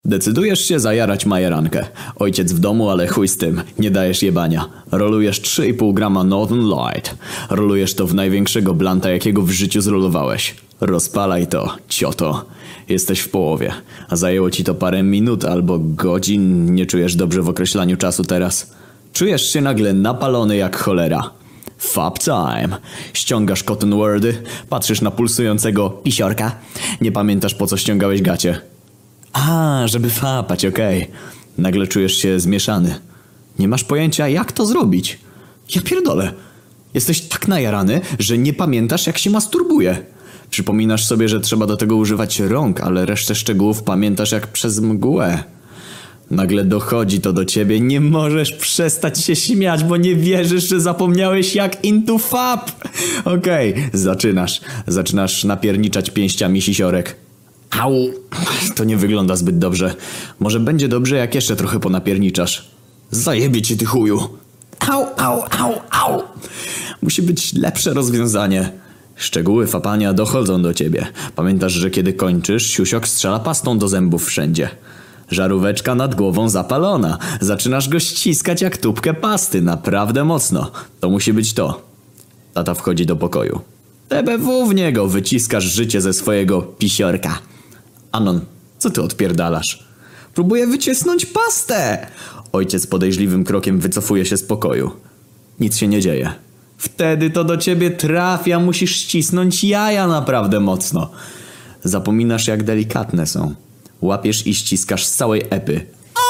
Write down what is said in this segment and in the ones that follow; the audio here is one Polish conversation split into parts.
Decydujesz się zajarać majerankę. Ojciec w domu, ale chuj z tym. Nie dajesz jebania. Rolujesz 3,5 grama Northern Light. Rolujesz to w największego blanta, jakiego w życiu zrolowałeś. Rozpalaj to, cioto. Jesteś w połowie. A zajęło ci to parę minut albo godzin. Nie czujesz dobrze w określaniu czasu teraz. Czujesz się nagle napalony jak cholera. Fap time. Ściągasz cotton wordy, patrzysz na pulsującego pisiorka. Nie pamiętasz, po co ściągałeś gacie. A, żeby fapać, okej. Nagle czujesz się zmieszany. Nie masz pojęcia, jak to zrobić. Ja pierdolę. Jesteś tak najarany, że nie pamiętasz, jak się masturbuje. Przypominasz sobie, że trzeba do tego używać rąk, ale resztę szczegółów pamiętasz jak przez mgłę. Nagle dochodzi to do ciebie, nie możesz przestać się śmiać, bo nie wierzysz, że zapomniałeś jak into fap. Okej, zaczynasz napierniczać pięściami sisiorek. Au, to nie wygląda zbyt dobrze. Może będzie dobrze, jak jeszcze trochę ponapierniczasz. Zajebie cię, ty chuju. Au, au, au, au. Musi być lepsze rozwiązanie. Szczegóły fapania dochodzą do ciebie. Pamiętasz, że kiedy kończysz, siusiok strzela pastą do zębów wszędzie. Żaróweczka nad głową zapalona. Zaczynasz go ściskać jak tubkę pasty, naprawdę mocno. To musi być to. Tata wchodzi do pokoju. TBW w niego, wyciskasz życie ze swojego pisiorka. Anon, co ty odpierdalasz? Próbuję wycisnąć pastę! Ojciec podejrzliwym krokiem wycofuje się z pokoju. Nic się nie dzieje. Wtedy to do ciebie trafia, musisz ścisnąć jaja naprawdę mocno. Zapominasz, jak delikatne są. Łapiesz i ściskasz z całej epy.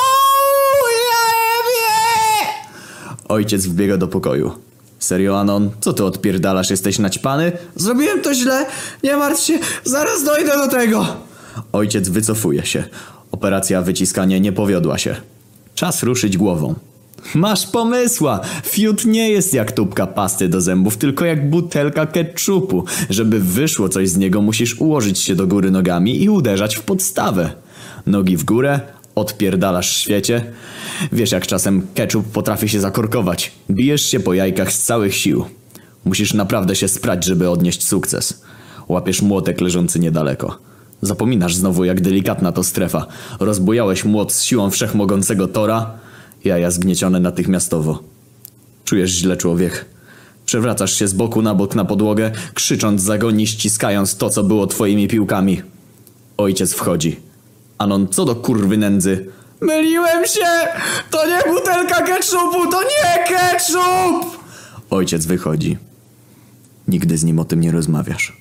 Ojciec wbiega do pokoju. Serio, Anon? Co ty odpierdalasz? Jesteś naćpany? Zrobiłem to źle. Nie martw się. Zaraz dojdę do tego. Ojciec wycofuje się. Operacja wyciskania nie powiodła się. Czas ruszyć głową. Masz pomysła. Fiut nie jest jak tubka pasty do zębów, tylko jak butelka ketchupu. Żeby wyszło coś z niego, musisz ułożyć się do góry nogami i uderzać w podstawę. Nogi w górę, odpierdalasz świecie. Wiesz, jak czasem ketchup potrafi się zakorkować. Bijesz się po jajkach z całych sił. Musisz naprawdę się sprać, żeby odnieść sukces. Łapiesz młotek leżący niedaleko. Zapominasz znowu, jak delikatna to strefa. Rozbujałeś młot z siłą wszechmogącego Tora. Jaja zgniecione natychmiastowo. Czujesz źle, człowiek. Przewracasz się z boku na bok na podłogę, krzycząc z agonii, ściskając to, co było twoimi piłkami. Ojciec wchodzi. Anon, co do kurwy nędzy? Myliłem się! To nie butelka ketchupu, to nie ketchup! Ojciec wychodzi. Nigdy z nim o tym nie rozmawiasz.